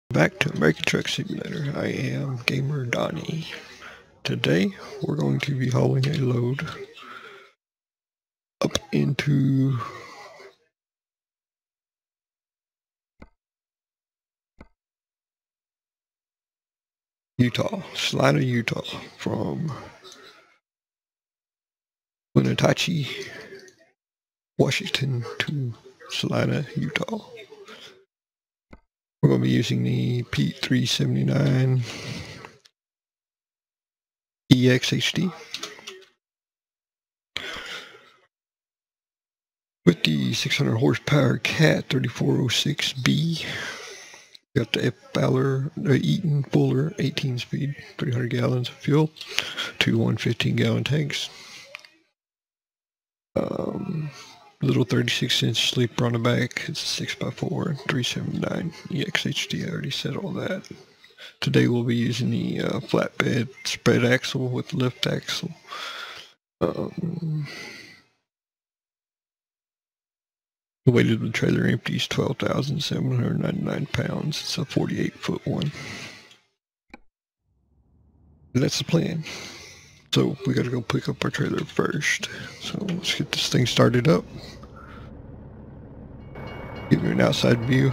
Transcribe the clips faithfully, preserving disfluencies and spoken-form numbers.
Back to American Truck Simulator. I am Gamer Donnie. Today we're going to be hauling a load up into Utah, Salina, Utah, from Winnetachie, Washington to Salina, Utah. We're going to be using the P three seventy-nine E X H D with the six hundred horsepower Cat thirty-four oh six B. Got the F. Ballard, uh, Eaton Fuller eighteen speed, three hundred gallons of fuel, two one fifteen gallon tanks. Um, little thirty-six inch sleeper on the back. It's a six by four, three seventy-nine E X H D. I already said all that. Today we'll be using the uh, flatbed spread axle with lift axle. Um, the weight of the trailer empty is twelve thousand seven hundred ninety-nine pounds. It's a forty-eight foot one. And that's the plan. So we gotta go pick up our trailer first. So let's get this thing started up. Give you an outside view.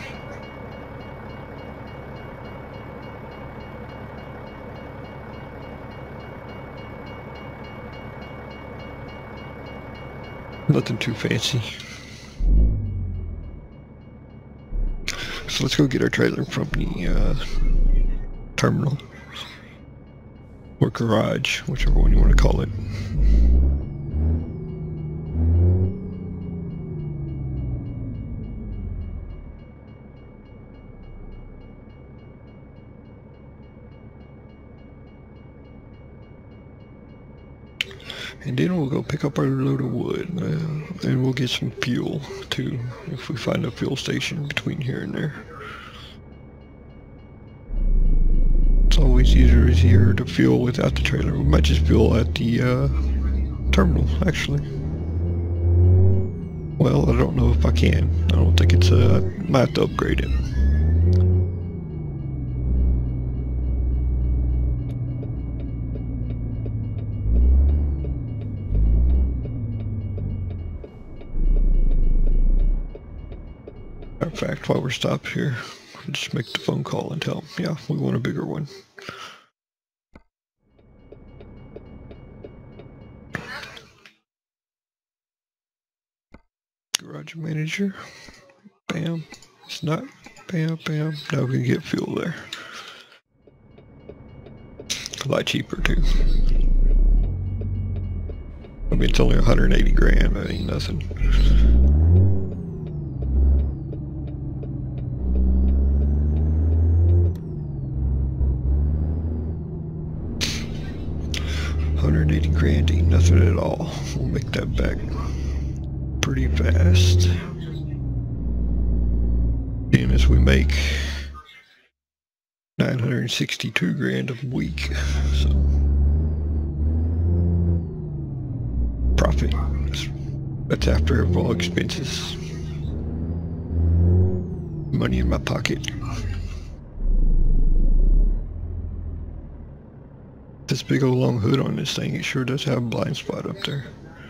Nothing too fancy. So let's go get our trailer from the uh, terminal or garage, whichever one you want to call it. And then we'll go pick up our load of wood, uh, and we'll get some fuel too, if we find a fuel station between here and there. It's always easier, easier to fuel without the trailer. We might just fuel at the uh, terminal, actually. Well, I don't know if I can. I don't think it's, uh, I might have to upgrade it. In fact, while we're stopped here, we'll just make the phone call and tell them, yeah, we want a bigger one. Garage manager. Bam. It's not. Bam, bam. Now we can get fuel there. A lot cheaper too. I mean, it's only one hundred eighty grand. That ain't nothing. one hundred eighty grand ain't nothing at all. We'll make that back pretty fast. And as we make nine hundred sixty-two grand a week, so profit. That's after all expenses. Money in my pocket. This big old long hood on this thing, it sure does have a blind spot up there.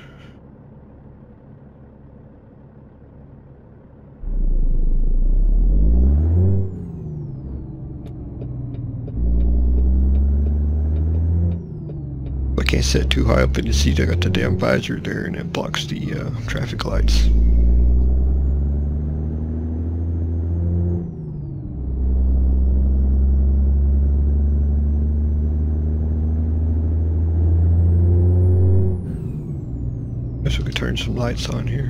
I can't set too high up in the seat. I got the damn visor there and it blocks the uh, traffic lights. Guess we could turn some lights on here.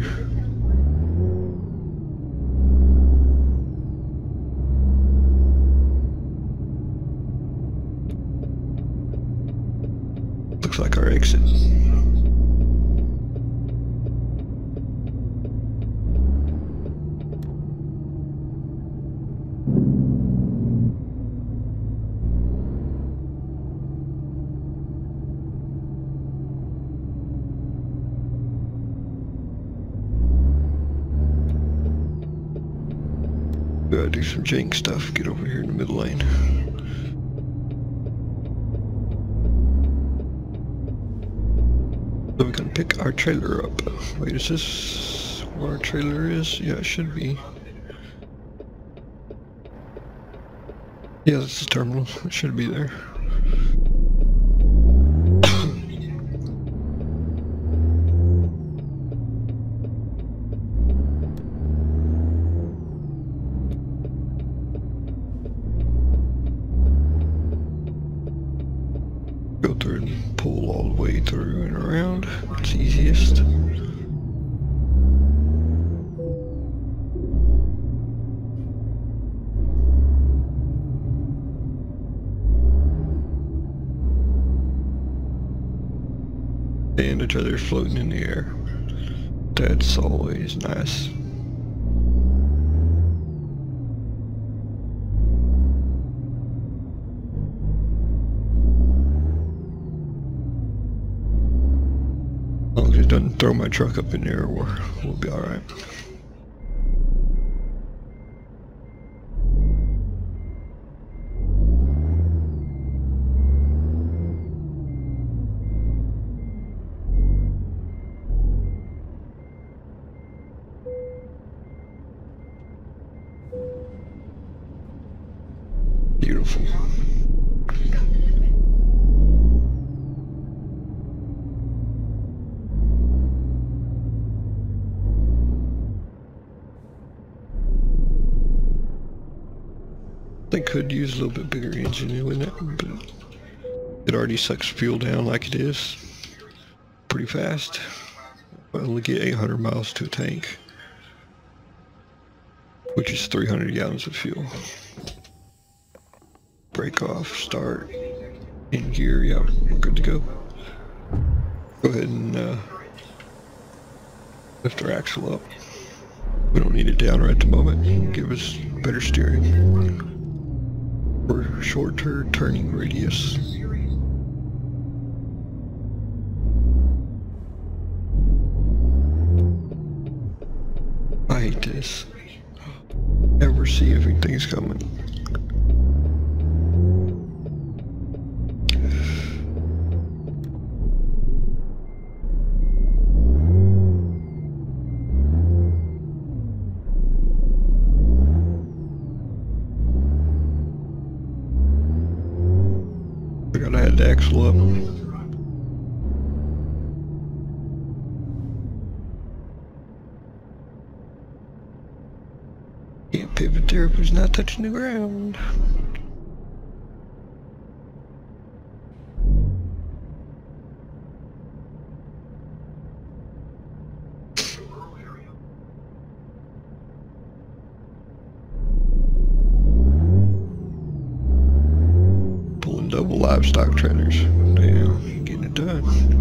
Looks like our exit. Good. do some jank stuff. Get over here in the middle lane. So we can pick our trailer up. Wait, is this where our trailer is? Yeah, it should be. Yeah, that's the terminal. It should be there. Go through and pull all the way through and around. It's easiest. And each other floating in the air. That's always nice. As long as it doesn't throw my truck up in the air, we'll, we'll be alright. Beautiful. They could use a little bit bigger engine in it, but it already sucks fuel down like it is pretty fast. I only get eight hundred miles to a tank, which is three hundred gallons of fuel. Break off, start, in gear, yeah, we're good to go. Go ahead and uh, lift our axle up. We don't need it down right at the moment. Give us better steering. For shorter turning radius. I hate this. Never see everything's coming. I gotta add the axle up. Can't pivot there if it's not touching the ground. Pulling double livestock trailers. Damn, getting it done.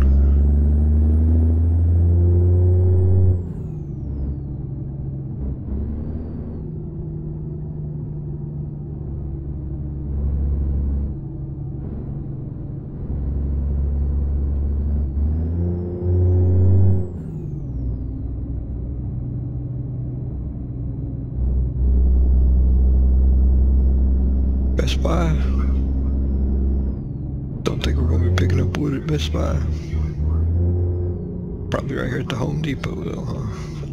Best Buy. Don't think we're gonna be picking up wood at Best Buy. Probably right here at the Home Depot though, huh?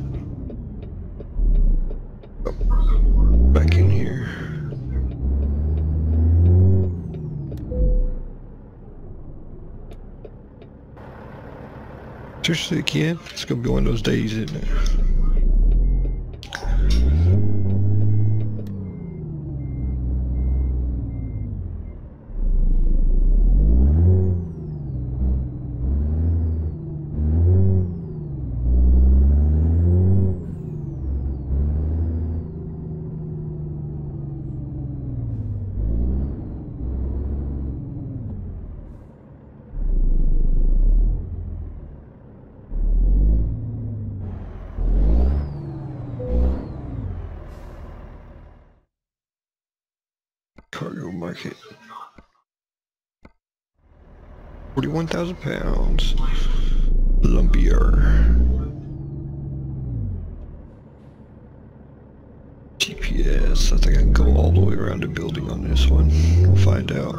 Oh, back in here. Seriously, again? It's gonna be one of those days, isn't it? Cargo market. forty-one thousand pounds. Lumbier. G P Yes, I think I can go all the way around the building on this one. We'll find out.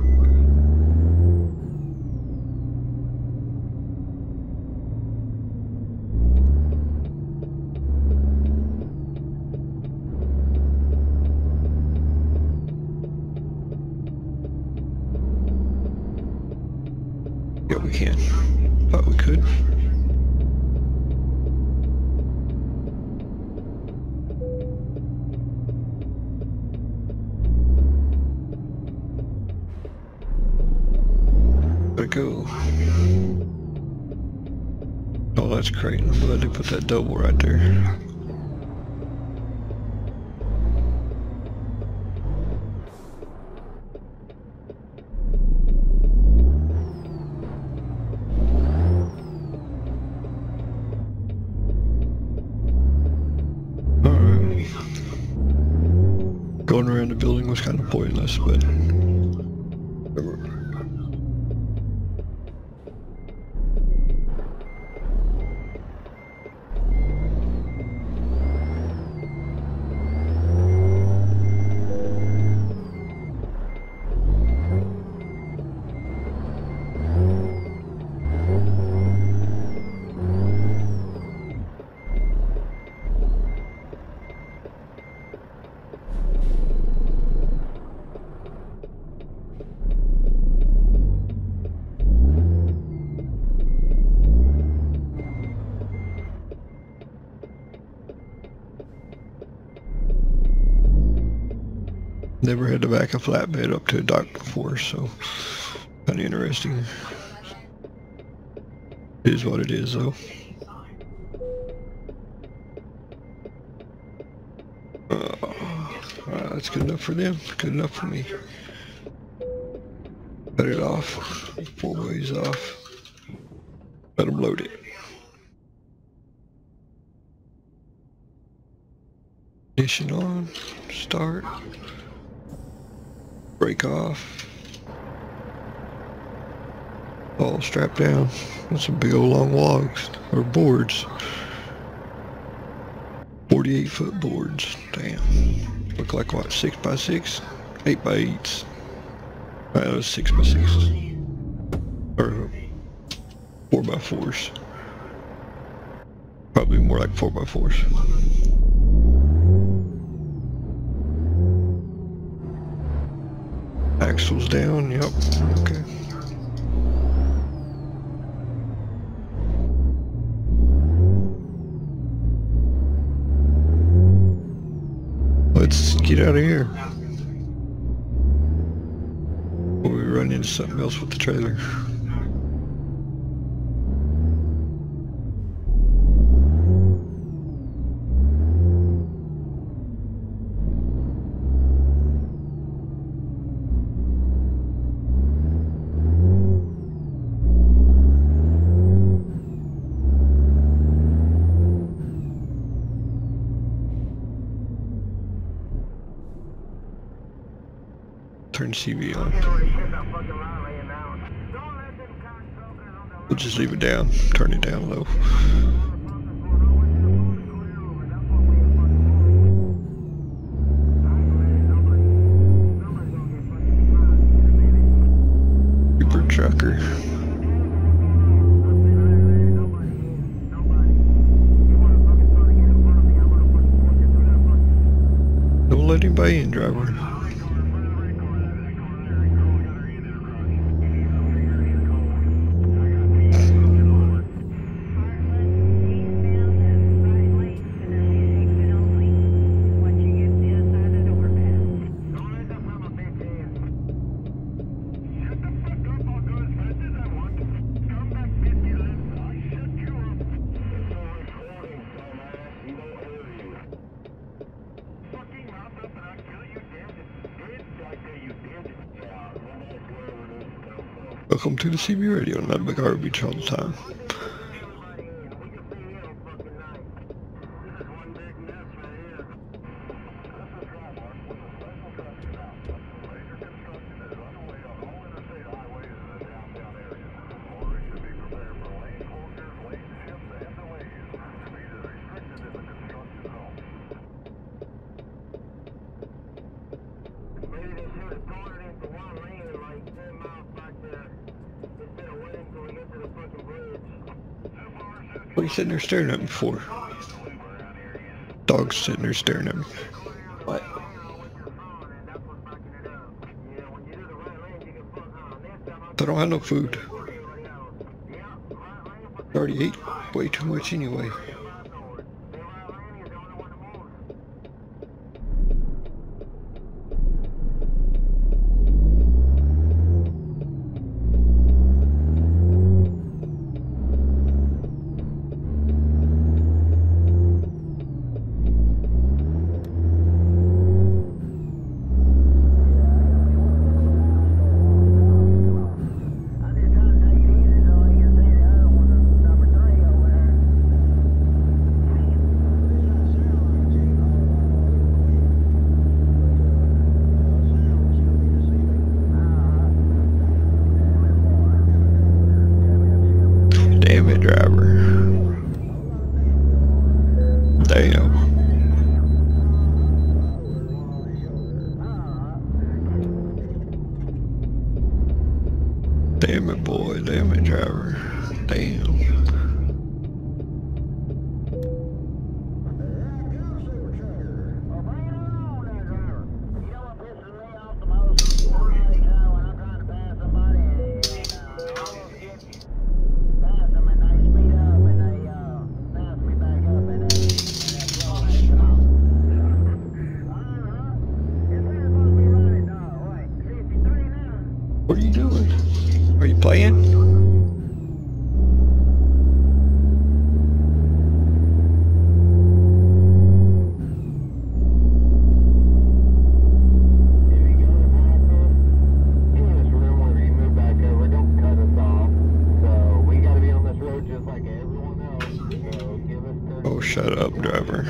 Yeah, we can. Thought we could. Gotta go. Oh, that's great. I'm glad they put that double right there. Alright. Going around the building was kind of pointless, but... Never had to back a flatbed up to a dock before, so kind of interesting. It is what it is, though. Uh, uh, that's good enough for them. Good enough for me. Cut it off. Four ways off. Let them load it. Ignition on. Start. Break off. All strapped down. That's some big old long logs or boards. forty-eight foot boards. Damn. Look like what? Six by six? Eight by eights. Right, that was six by sixes. Or four by fours. Probably more like four by fours. Axles down, yep, okay. Let's get out of here. Or we run into something else with the trailer. Turn C V on. We'll just leave it down. Turn it down low. Super trucker. Don't let anybody in, driver. Welcome to the C B Radio, not Big R Beach all the time. What are you sitting there staring at me for? Dog's sitting there staring at me. What? I don't have no food. I already ate way too much anyway. Damn it, driver. Damn. Damn it, boy. Damn it, driver. Damn. What are you doing? Are you playing? Oh, shut up, driver.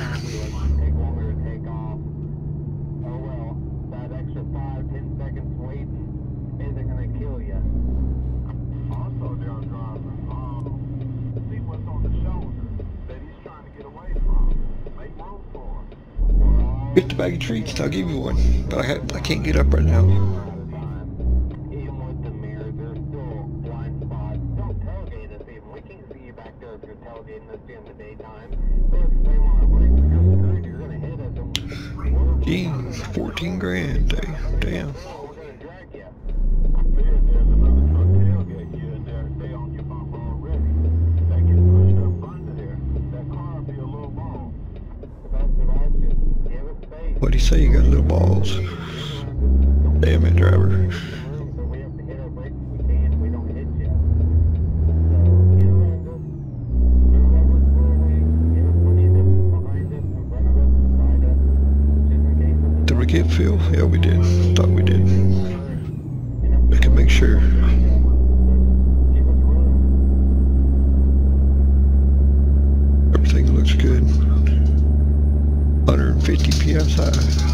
Get the bag of treats, I'll give you one. But I, ha I can't get up right now. Jeez, fourteen grand, day. Damn. What'd he say? You got little balls. Damn it, driver. Did we get fuel? Yeah, we did. Thought we did. I can make sure. Everything looks good. one hundred fifty P S I.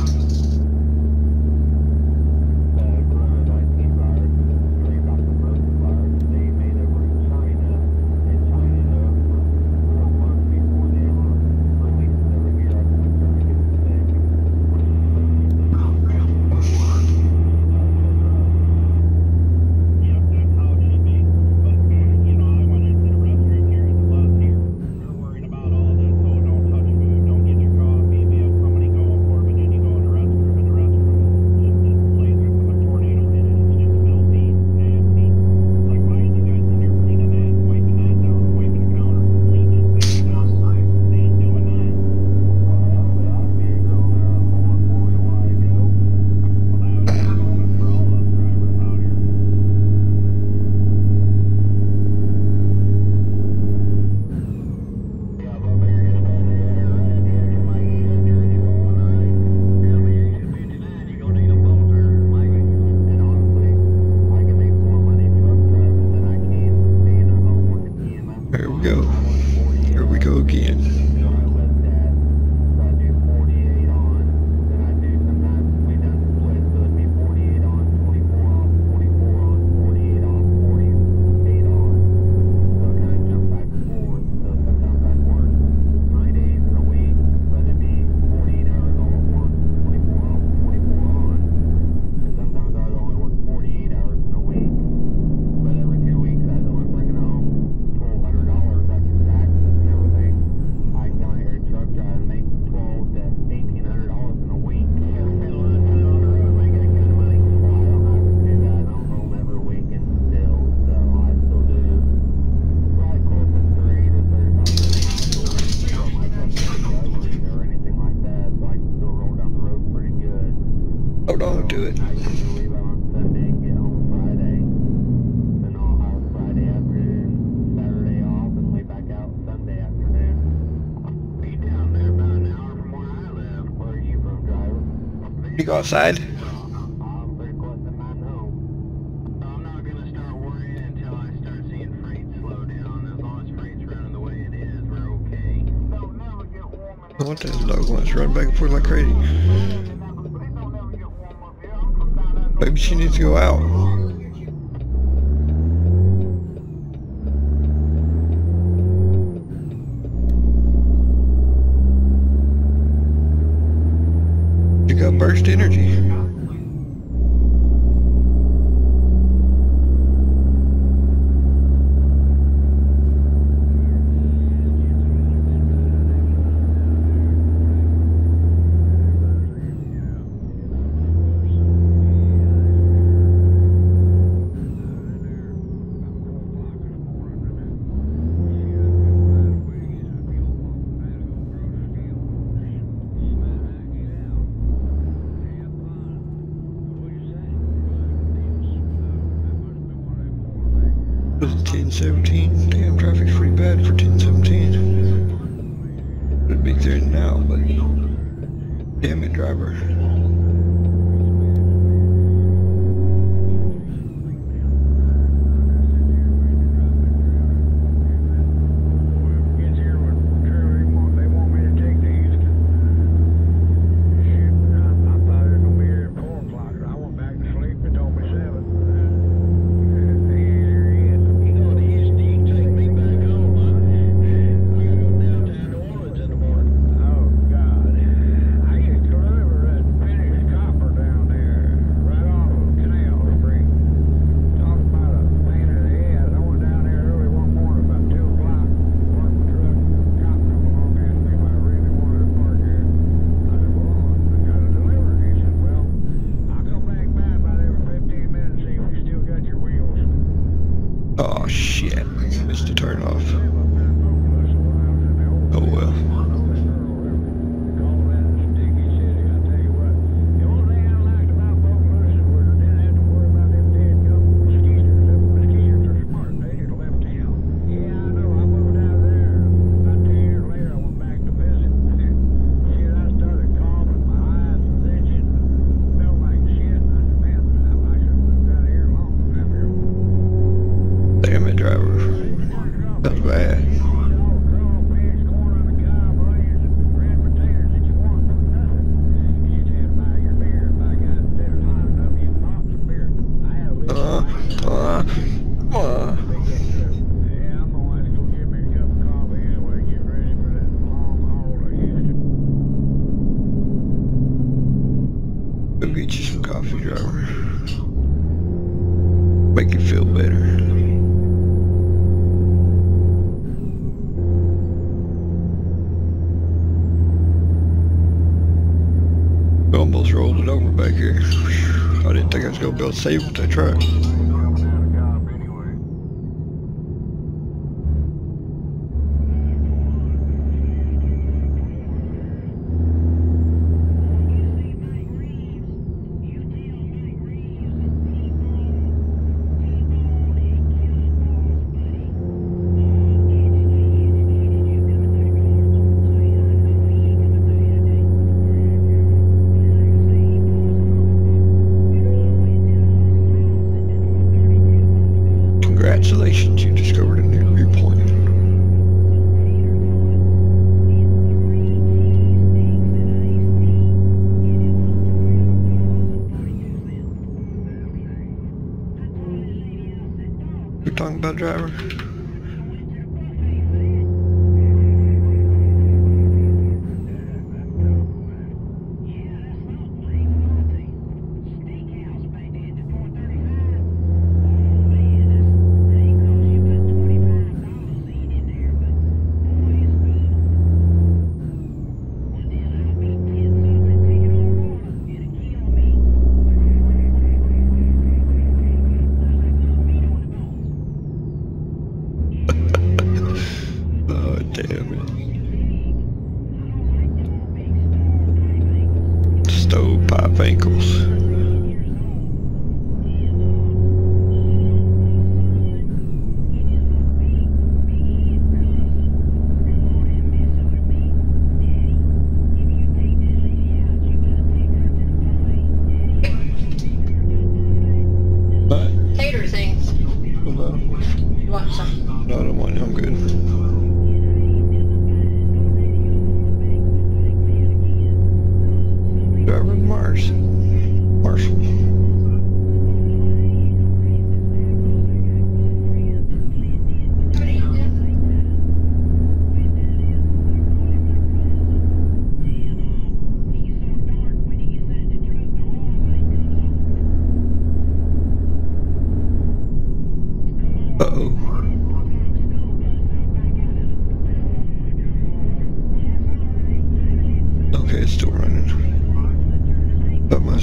to it. I usually leave on Sunday and get home Friday. Then I'll have Friday afternoon, Saturday off, and lay back out Sunday afternoon. Be down there about an hour from where I live. Where are you from, driver? You go outside? I'm pretty close to mine home. I'm not going to start worrying until I start seeing freight slow down. As long as freight's running the way it is, we're okay. Don't never get warm enough. What the dog wants to run back and forth like crazy. Maybe she needs to go out. You got burst energy. ten seventeen. Damn, traffic's pretty bad for ten seventeen. It'd be clear now, but damn it, driver. Oh shit, missed to turn off. Oh well. Damn it, driver. That's bad. Uh, uh, uh. Go get you some coffee, driver. Make you feel better. Almost rolled it over back here. I didn't think I was gonna be able to save with that truck. Congratulations, you discovered a new viewpoint. You're talking about, driver?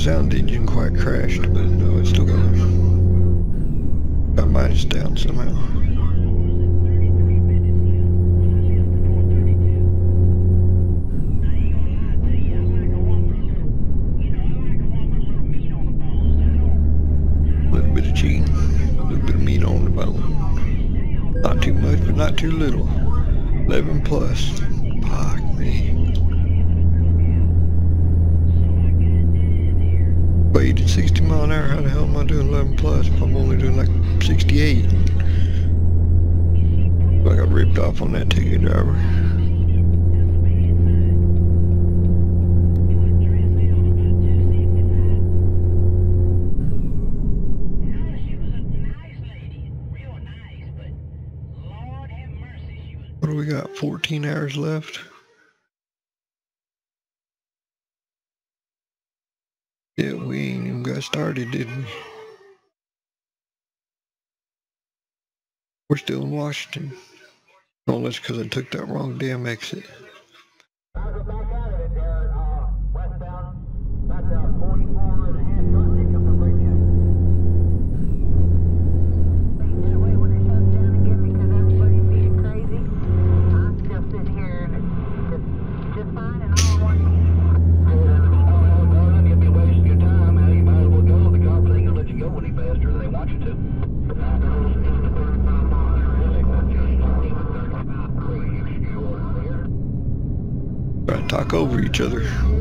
sound the engine quite crashed, but no, it's still going. Got mine is down somehow. A little bit of cheese, a little bit of meat on the bone. Not too much, but not too little. eleven plus. Fuck me. Weight at sixty mile an hour, how the hell am I doing eleven plus if I'm only doing like sixty-eight? I got ripped off on that ticket driver. What do we got? fourteen hours left? Yeah, we ain't even got started, did we? We're still in Washington. Oh, that's because I took that wrong damn exit. Trying to talk over each other.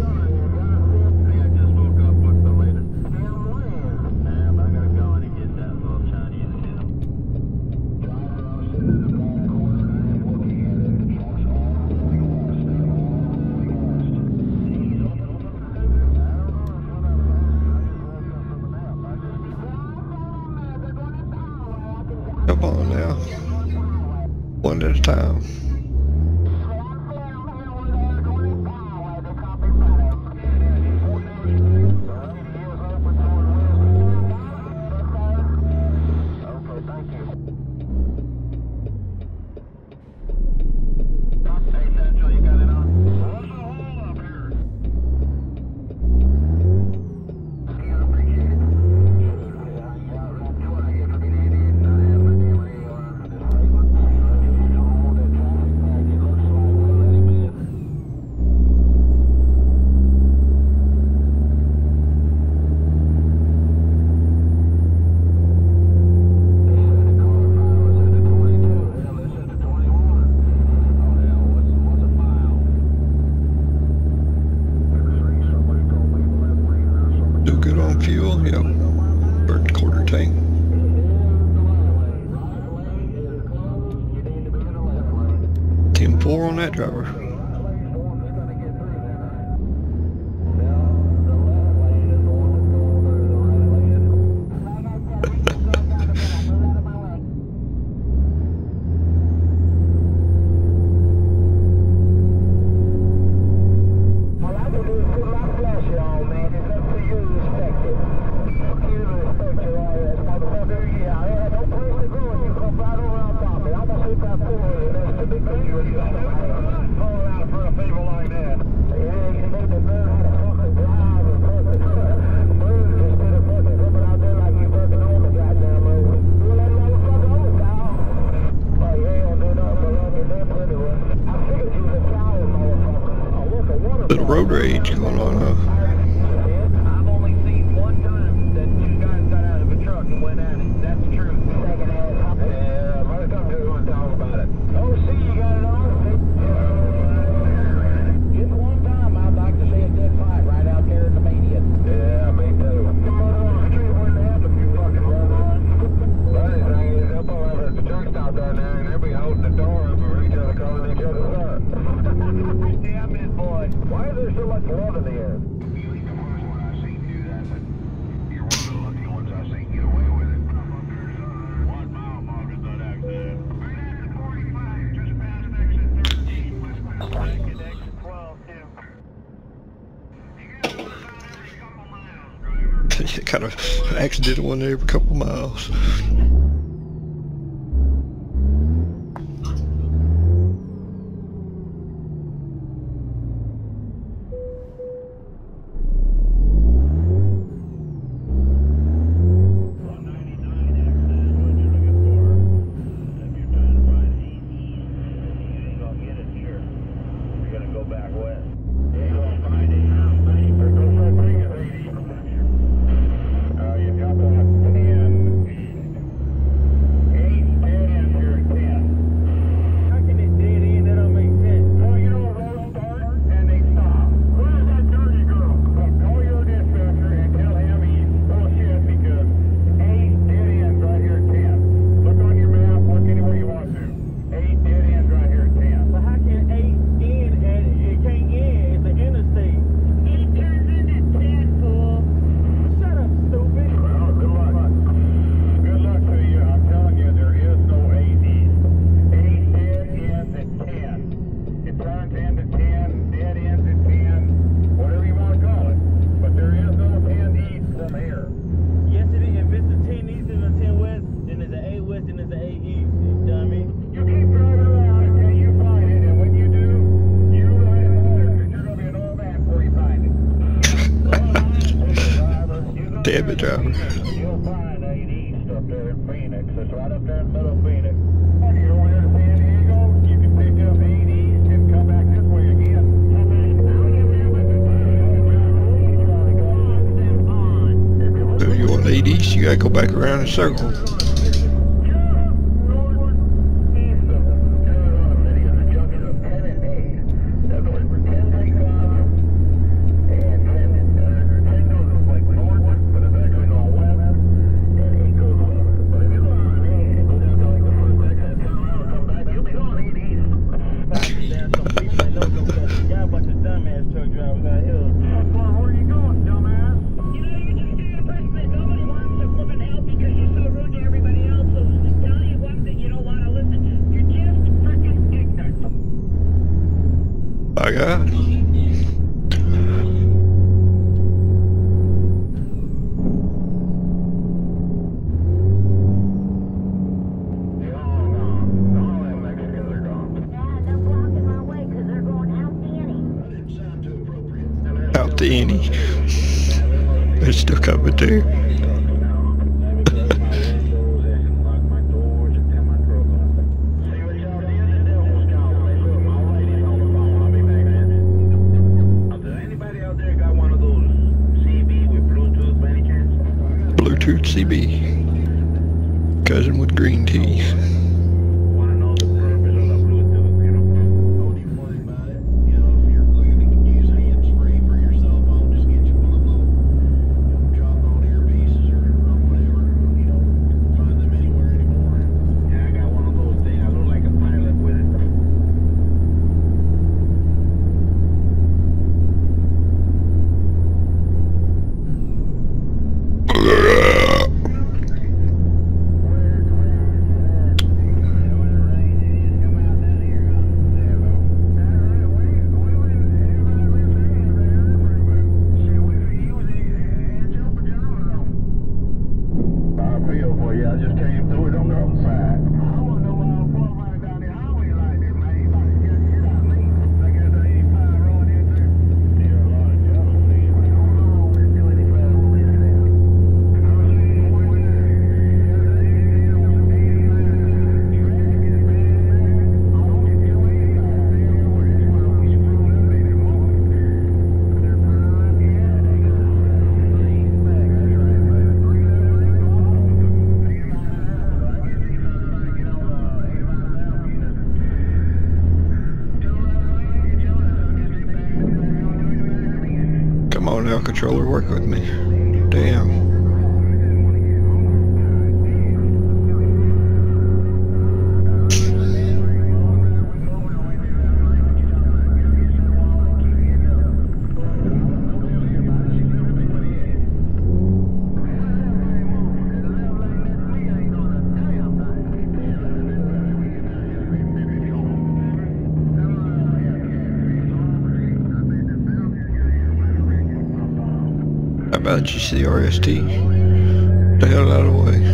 Come on now. One at a time. Fuel, yep. Burnt quarter tank. ten four on that driver. Little road rage going on, huh? I've only seen one time that two guys got out of a truck and went at it. That's true. Yeah, most of them want to talk about it. Oh, see, you got it on? Just one time I'd like to see a good fight right out there in the median. Yeah, me too. Come on the street when they have them, you fucking moron. The other thing is, they'll pull over at the truck stop down there and they'll be holding the door up for each other, calling each other up. Damn it, boy. Why is there so much love in the air? You ain't the first one I've seen do that, but you're one of the lucky ones I've seen get away with it. One mile mark is that accident. Right after forty-five, just past exit thirteen, westbound. Exit exit twelve, too. You got one about every couple miles, driver. Kind of accidental one every couple miles. You'll find eight East up there in Phoenix. It's right up there in the middle of Phoenix. When you're on to San Diego, you can pick up eight East and come back this way again. So if you want eight East, you gotta go back around in a circle. My God. Out the innie. They're still coming too. Bluetooth C B. Cousin with green tea. Come on now, controller, work with me. Damn. How about you see R S T? The hell out of the way.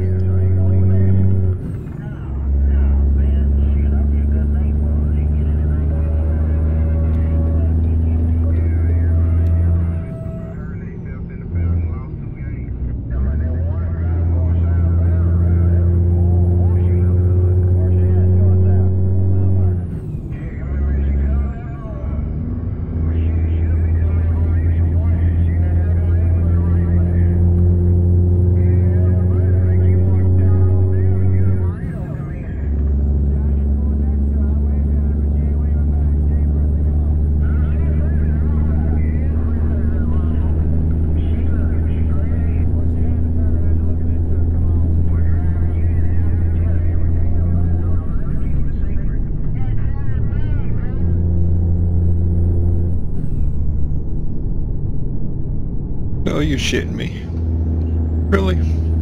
Oh, you're shitting me. Really?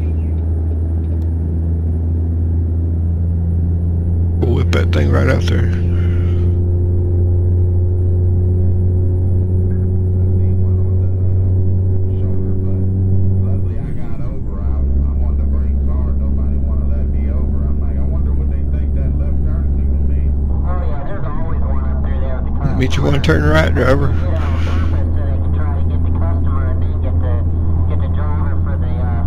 We'll whip that thing right out there. Meet you want to turn right, driver.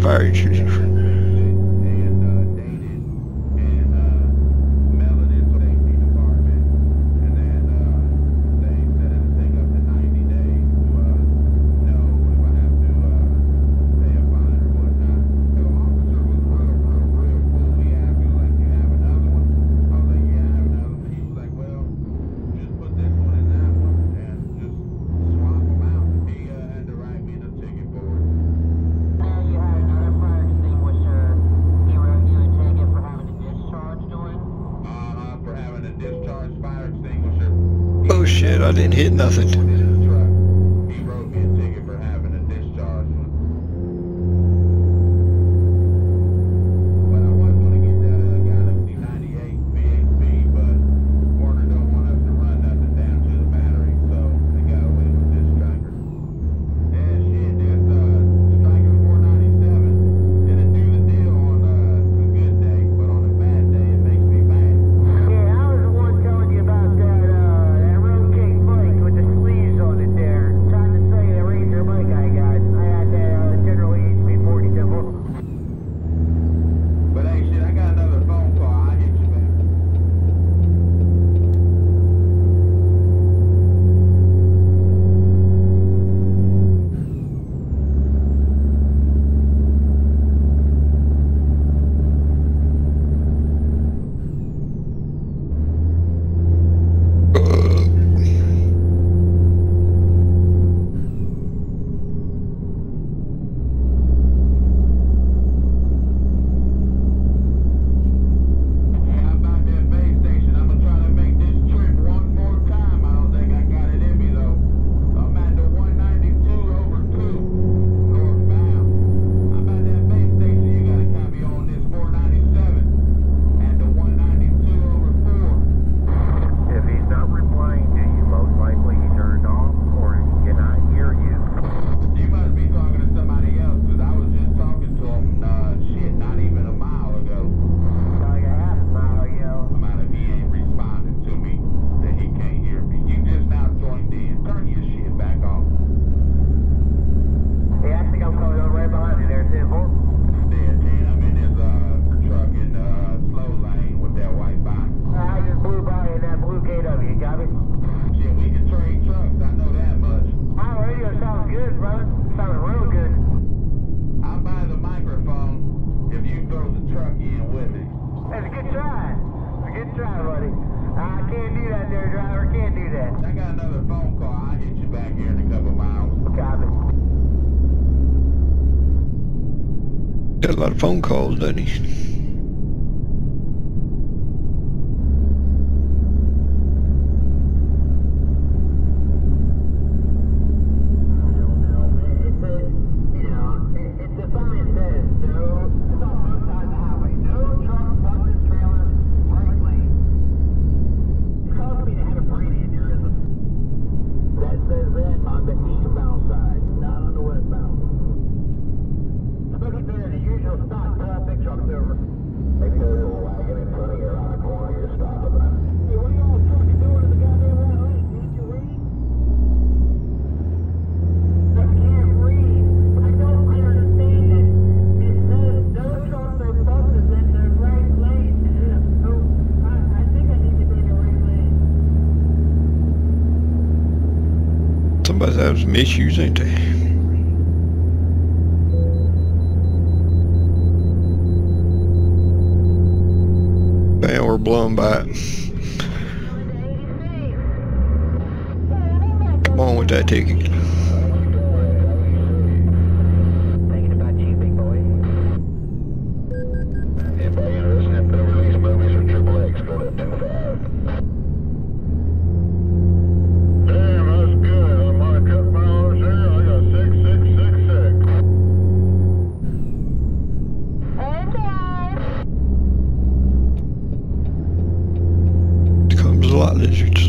fire extinguisher. Oh shit, I didn't hit nothing. He wrote me a ticket for having a discharge one. But I was going to get that uh, Galaxy ninety-eight V H P, but Warner don't want us to run nothing down to the battery, so they got away with this striker. Yeah, shit, this uh, striker four ninety-seven didn't do the deal on uh, a good day, but on a bad day it makes me mad. Yeah, I was the one telling you about that, uh, that rotate bike with the sleeves on it there. Trying to say the Ranger bike I got. I had that uh, General H P forty symbol. But hey, shit, I got another phone call. I'll hit you back. Yeah, I'm about that base station. I'm gonna try to make this trip one more time. I don't think I got it in me though. I'm at the one ninety-two over two northbound. I'm at that base station. You gotta count me on this four ninety-seven and the one ninety-two over four. If he's not replying to you, most likely he turned off or he cannot hear you. You must be talking to somebody else, because I was just talking to him, uh, shit, not even a mile ago. Like a half mile, you know. I'm out if he ain't responding to me, that he can't hear me. You just now joined in. Turn your shit back off. Yeah, I think I'm coming on right behind you there, ten four. There, Gene, I'm in this, uh, truck in the uh, slow lane with that white box. I just blew by in that blue K W, you got me? Shit, we can trade trucks, I know that much. My radio sounds good, brother. Sounds real good. I'll buy the microphone if you throw the truck in with it. That's a good try. It's a good try, buddy. I can't do that there, driver. Can't do that. I got another phone call. I'll hit you back here in a couple miles. Copy. Got a lot of phone calls, doesn't he? Somebody's having some issues, ain't they? Man, we're blown by it. Come on with that ticket. Thinking about you, big boy. Anybody interested in film release movies or triple X, go to two five. Damn, that's good. On my truck miles here, I got six six six six. Here comes a lot of lizards.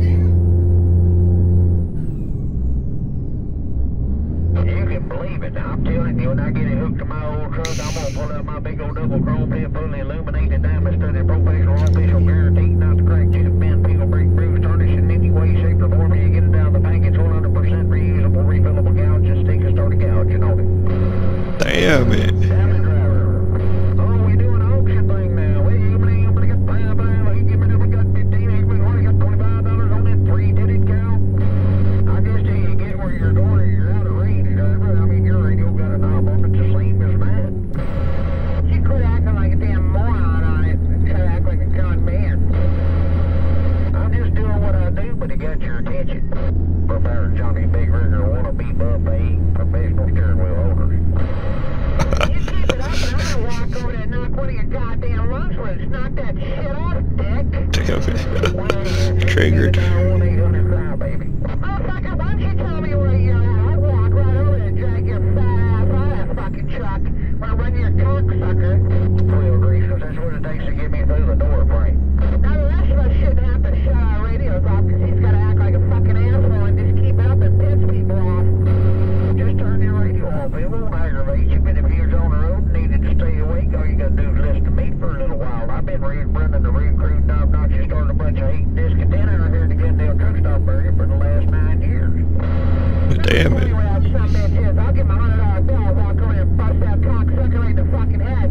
You can believe it. I'm telling you, when I get it hooked to my old truck, I'm gonna pull out my big old double chrome pin, fully illuminated, diamond studded, professional, official, guaranteed not to crack, chip, bend, peel, break, bruise, tarnish in any way, shape, or form. You get it down the package, one hundred percent reusable, refillable gouge, just take a start a gouge, you know it. Damn. damn it. Damn driver. Oh, we do an auction thing now. Well, you mean you got five, five, you give me we got fifteen, you got twenty-five dollars on that free, did it count? I guess till you get where you're going, you're out of range, driver. I mean, your radio got a knob on it the same as mine. You quit acting like a damn moron on it. Try to act like a con man. I'm just doing what I do, but it got your attention. Prepare Johnny Big Rigger wannabe buffet professional steering wheel holders. You keep it up and I'm gonna walk over there and knock one of your goddamn lungs loose. Knock that shit off, dick. Damn it. Triggered. one eight hundred cry, baby. Motherfucker, why don't you tell me where you're at? I'll walk right over there and drag your fat ass out of that fucking truck. When I run your cocksucker. Oil grease, 'cause that's what it takes to get me through the door frame. Now the rest of us shouldn't have to shut our radios off because he's got to act like a fucking asshole and just keep it up and piss people off. Just turn your radio off. It won't aggravate you, but if you're on the road and needed to stay awake, all you got to do is listen to me for a little while. I've been re- running the Red Crew Knob Notch and starting a bunch of hate discontent out here in the Glendale Truck Stop area for the last nine years. Damn it. I'll give him a hundred dollar bill. I'll walk over and bust that cocksucker right in the fucking head.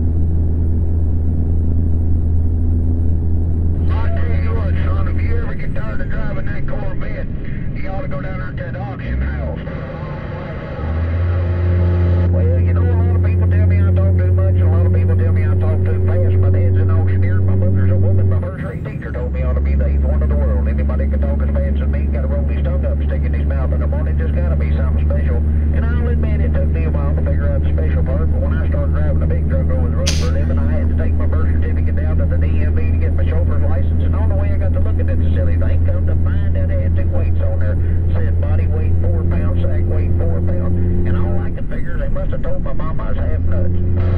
I'll tell you what, son, if you ever get tired of driving that Corvette, you ought to go down there to that auction house. Well, you know, a lot of people tell me I talk too much, and a lot of people tell me I talk too fast. My dad's an auctioneer, my mother's a woman, my first grade teacher told me I ought to be the eighth one in the world. Anybody can talk as fast as me, gotta roll his tongue up, stick in his mouth in the morning, just gotta be something special. And I'll admit it took me a while to figure out the special part, but when I started driving a big truck over the road for a living, I had to take my birth certificate down to the D M V to get my chauffeur's license, and on the way I got to looking at the silly thing, come to find out it had two weights on there. Said body weight four pounds, sack weight four pounds, and all I could figure is they must have told my mom I was half nuts.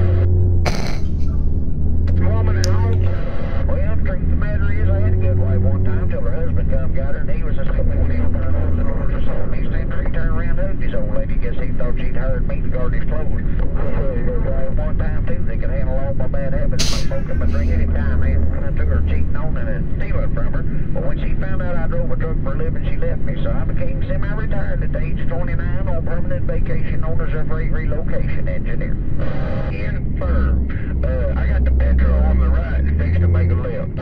Woman at home? Well, the truth of the matter is I had a good wife one time till her husband come got her, and he was a stupid when he opened her nose and orders us all. And he stand there, he turned around and hugged his old lady. Guess he thought she'd hired me to guard his clothes. One time, too, they could handle all my bad habits, my smoking, my drinking, any time. I took her cheating on and stealing from her. But when she found out I drove a truck for a living, she left me. So I became semi-retired at the age of twenty-nine on permanent vacation known as a freight relocation engineer. In firm. Uh, I got the petrol on the right and fixed to make a left.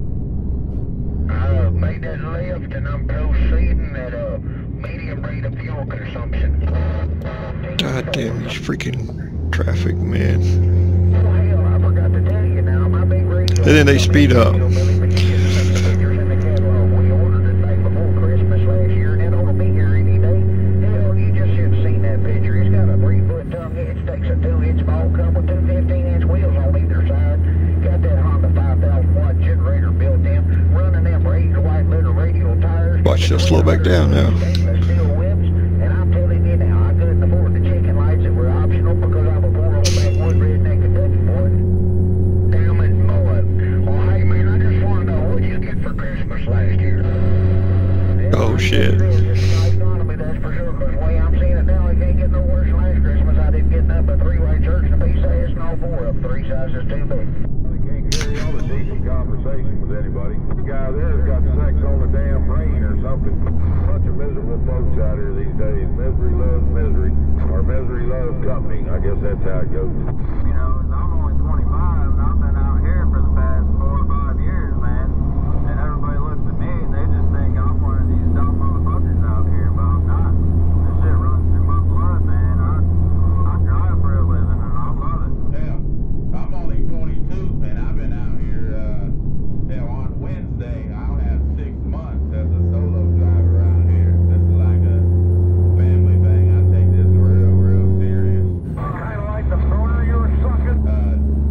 I made that left and I'm proceeding at a medium rate of fuel consumption. God damn these freaking traffic, man. Oh, hell, I forgot to tell you now, my big radio... And then they speed up. Watch, they'll slow back down now. Oh shit. Conversation with anybody. The guy there's got sex on the damn brain or something. Bunch of miserable folks out here these days. Misery loves misery. Or misery loves company. I guess that's how it goes. You know, I'm only twenty-five and I've been out here for the past four or five years, man. And everybody looks at me and they just think I'm one of these dumb motherfuckers out here, but I'm not. This shit runs through my blood, man. I, I drive for a living and I love it. Yeah, I'm only twenty-two and I've been out here, uh, hell, on Wednesday, I'll have six months as a solo driver out here. This is like a family thing. I take this real, real serious. Kind of like the boner you were sucking? Uh,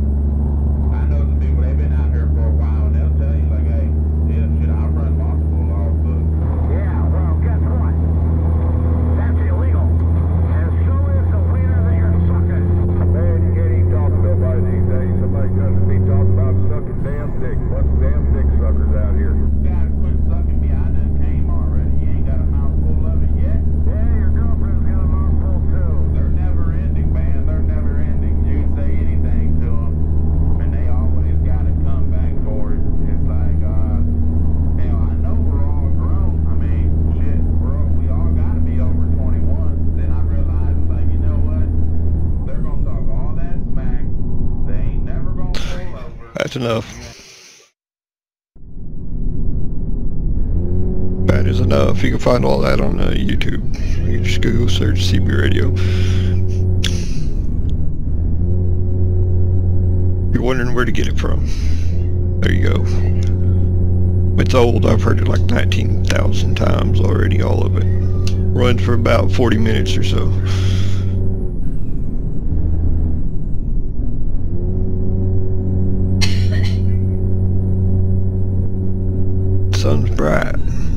That's enough. That is enough. You can find all that on uh, YouTube. You just Google search C B Radio. You're wondering where to get it from. There you go. It's old. I've heard it like nineteen thousand times already, all of it. Runs for about forty minutes or so. Sun's bright.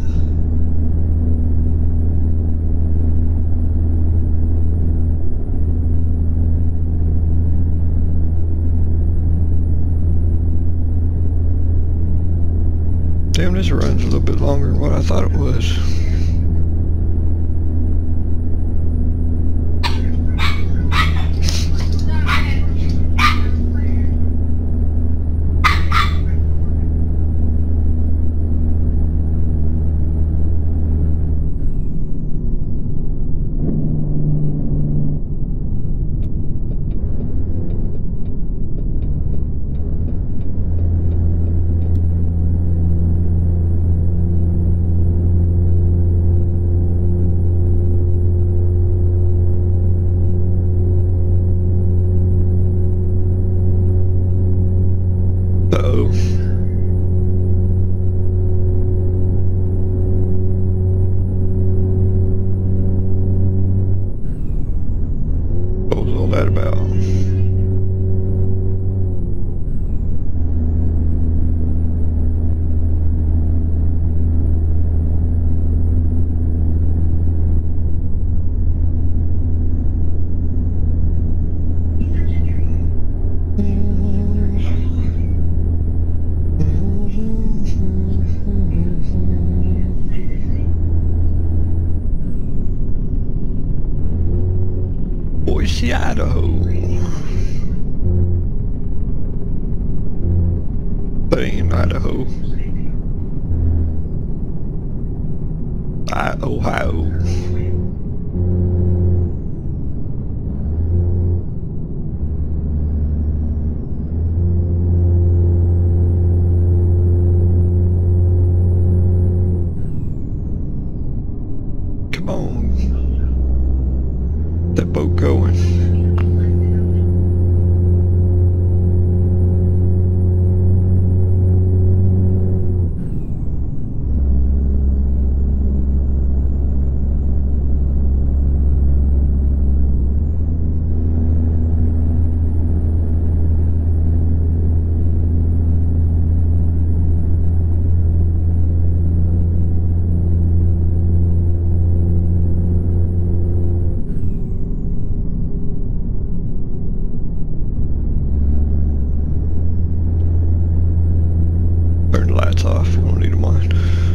Damn, this runs a little bit longer than what I thought it was. Boise, Idaho. That ain't Idaho. I Ohio. Come on. That boat going. Turn the lights off, we don't need them on.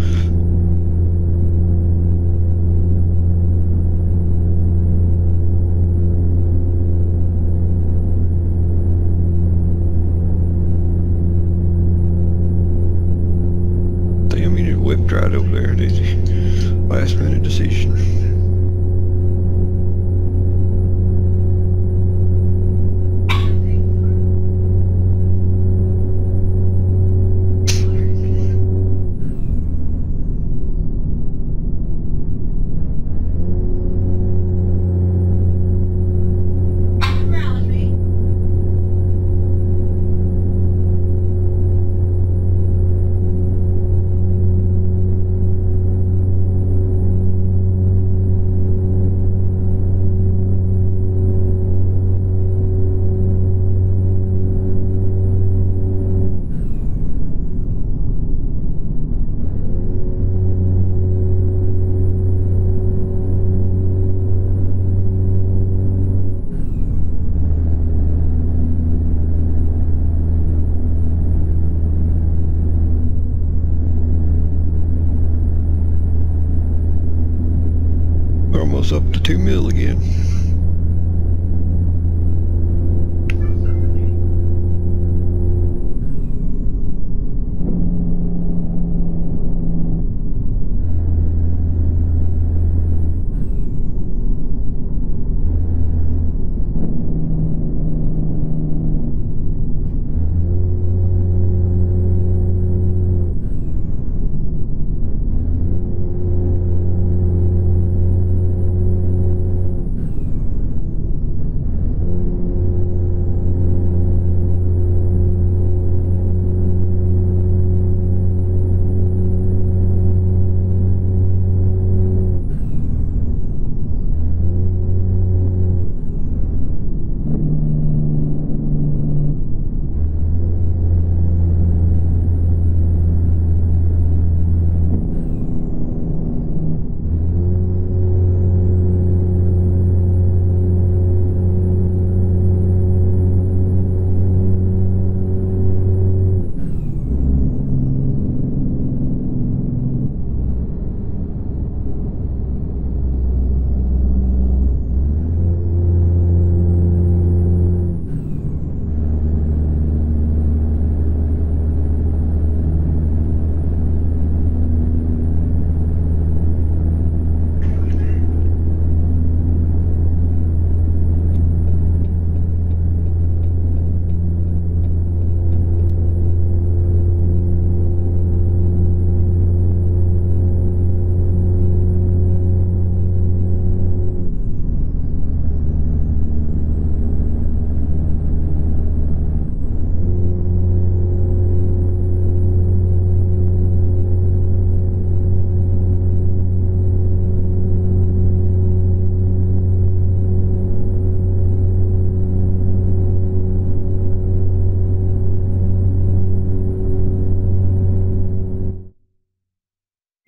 Damn, you just whipped right over there, did you? Last minute decision. We're almost up to two mil again.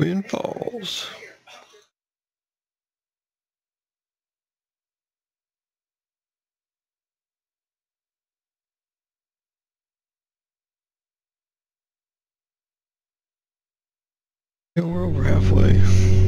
Twin Falls. Yeah, we're over halfway.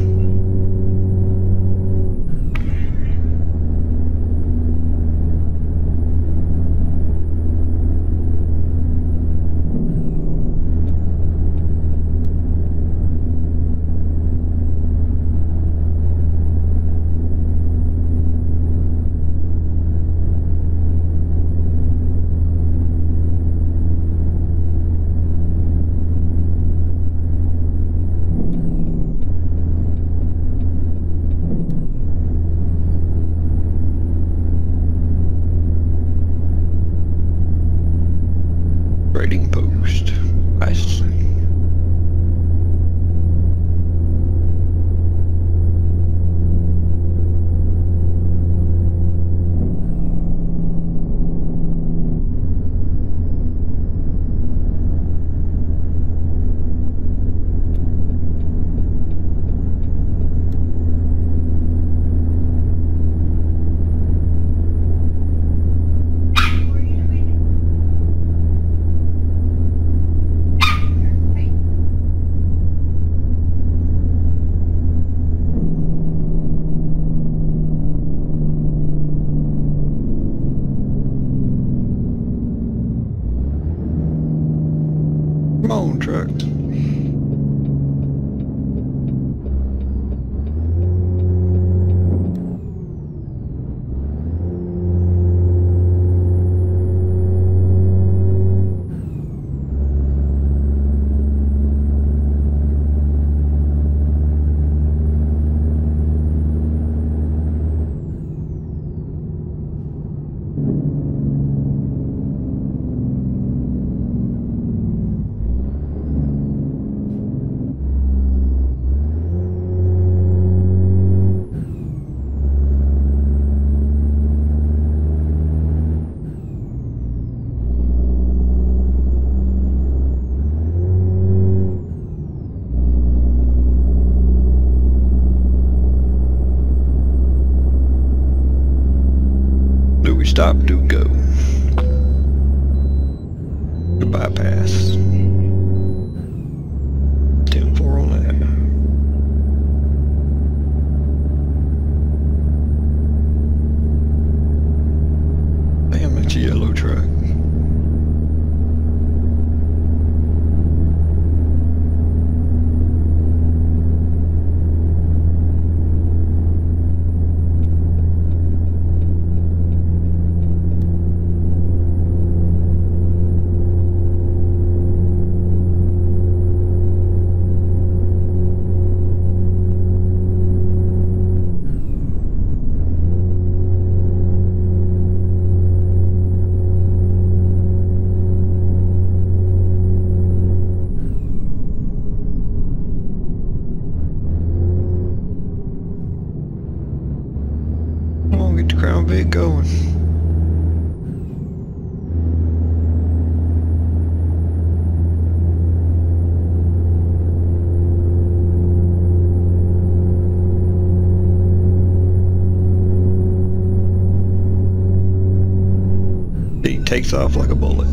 Trading post. Nice. Come on, truck. Do we stop? Do we go? Good bypass. ten four on that. Damn, it's a yellow truck. Come on, get the Crown Vic going. He takes off like a bullet.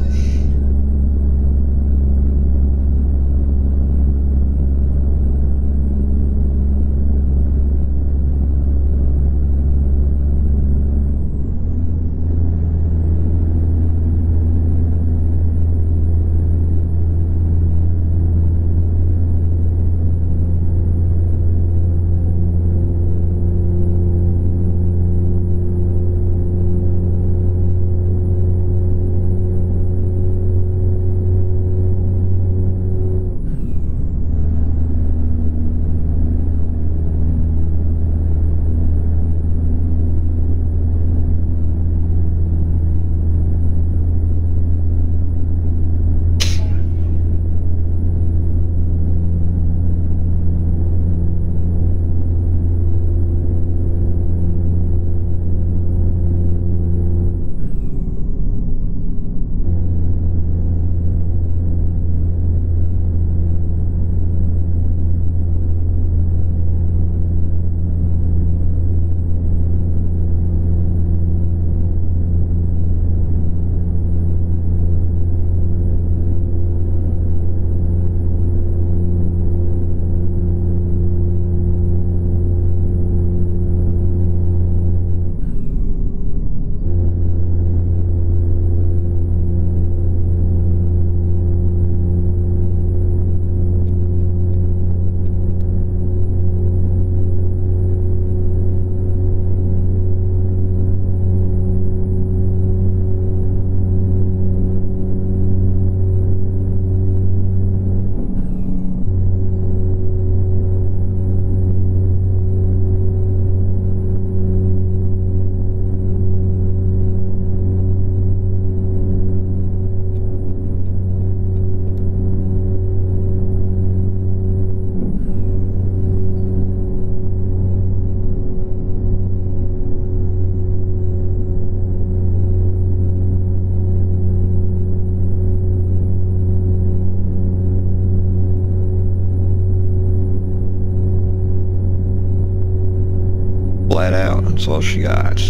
That's all she got.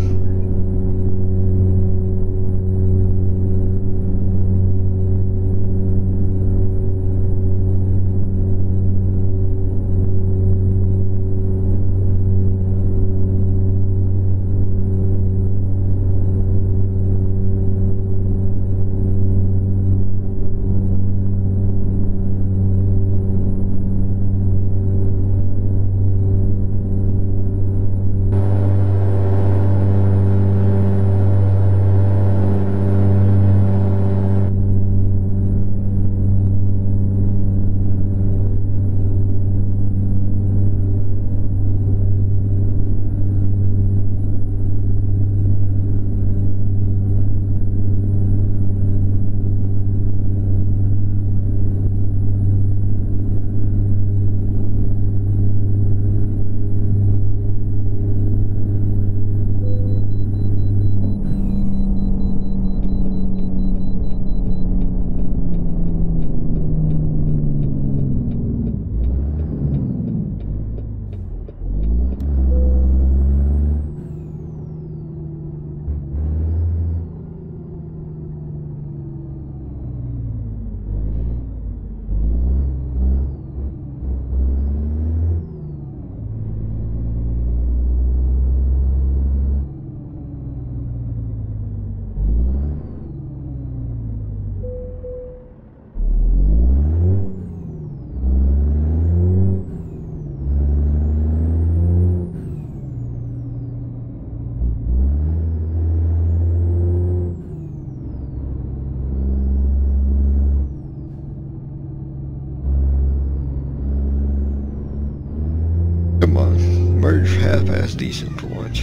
Come on, merge half-ass decent for once.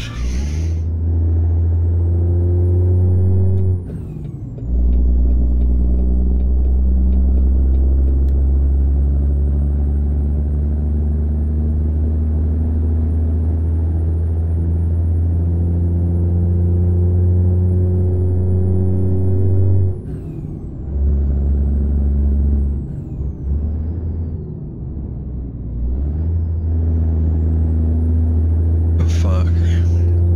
Fuck.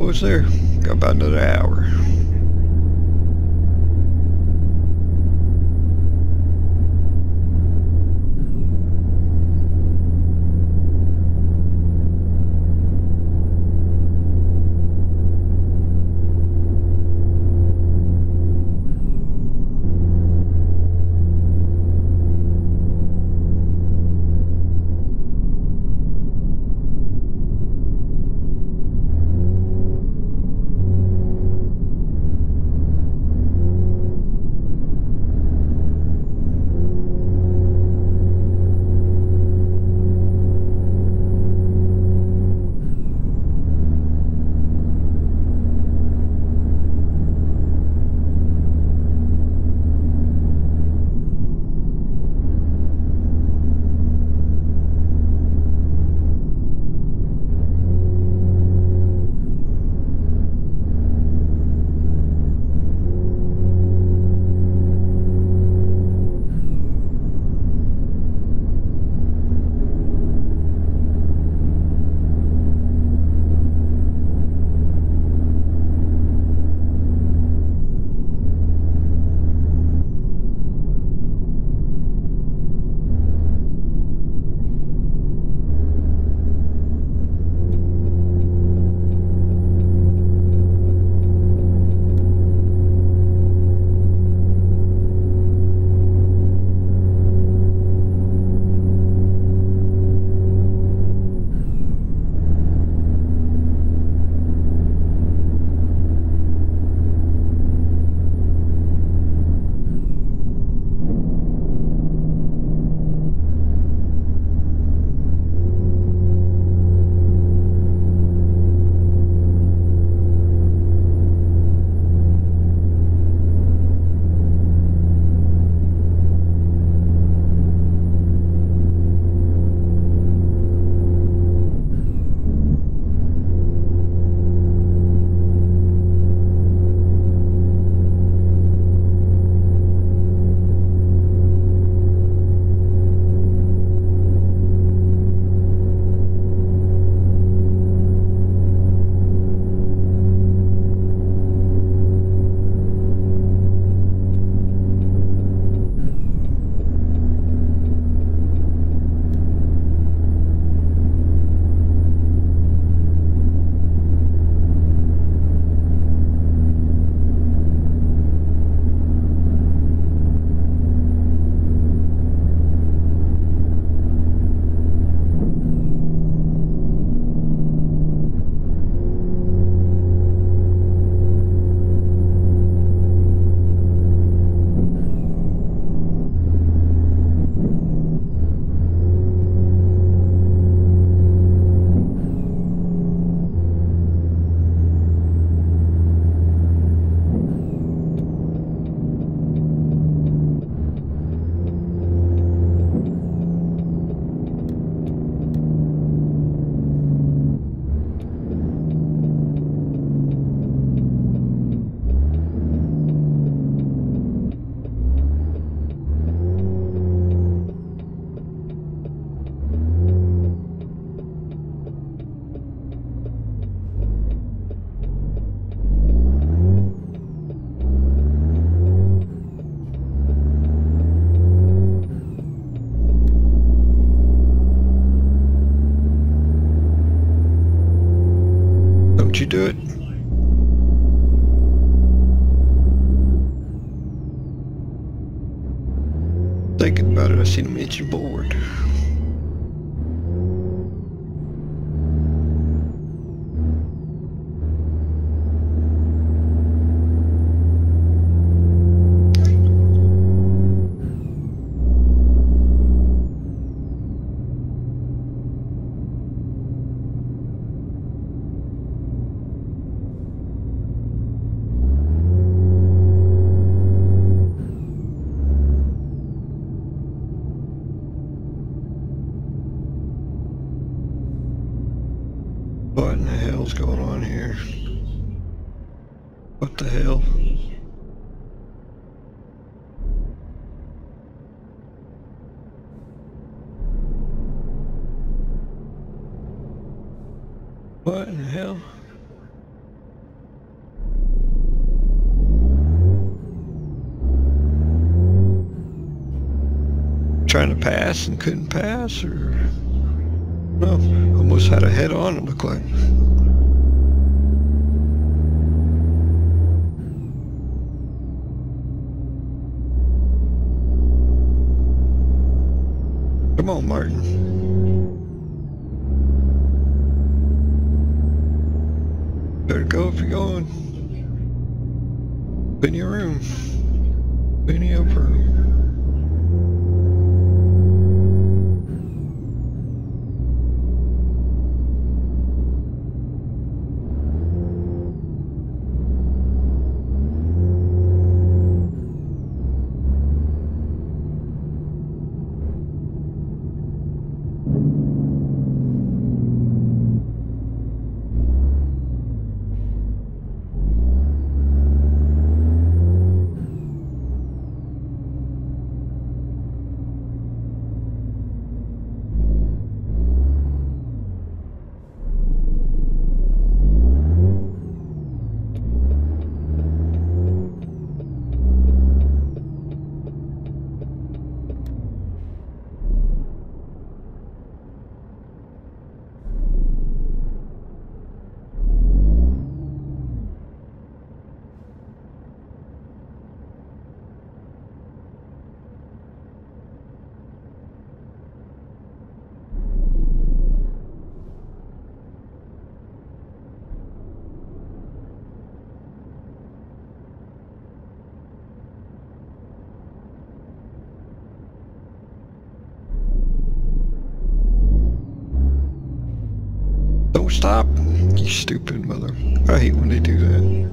Almost there. Got about another hour. Don't you do it. Thinking about it, I seen him itching bored. What in the hell's going on here? What the hell? What in the hell? trying to pass and couldn't pass, or no, almost had a head on, it looked like. Come on, Martin. Better go if you're going. Plenty of room. Plenty of room. Don't stop, you stupid mother. I hate when they do that.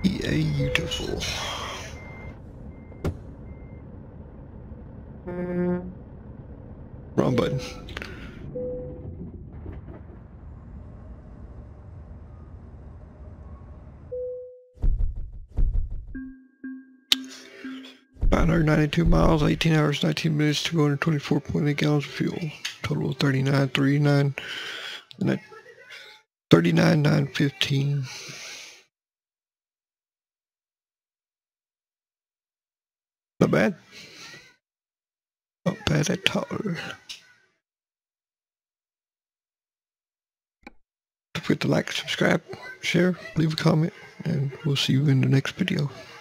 Beautiful. Wrong button. nine hundred ninety-two miles, eighteen hours, nineteen minutes, two hundred twenty-four point eight gallons of fuel. Total of thirty-nine, thirty-nine, thirty-nine, nine fifteen. Not bad. Not bad at all. Don't forget to like, subscribe, share, leave a comment, and we'll see you in the next video.